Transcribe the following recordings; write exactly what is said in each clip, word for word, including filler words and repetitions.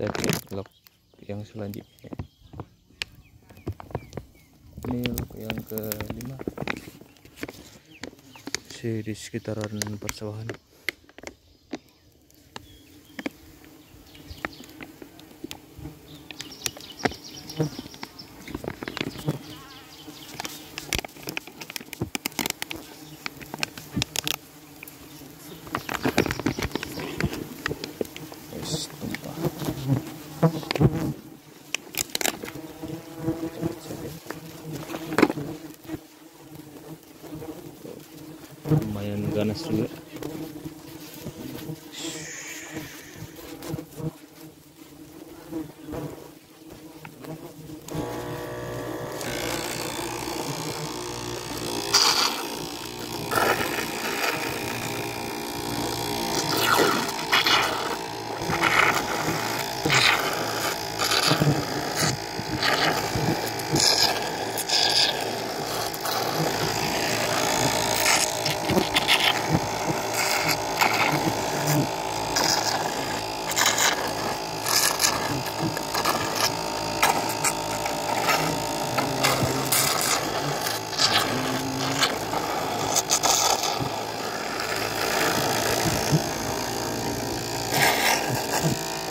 kita ke vlog yang selanjutnya. Ini yang kelima, masih di sekitaran persawahan. Yes, tumpah. Lumayan ganas juga.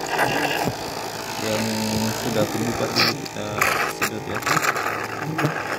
Yang sudah keempat ini kita sedot ya.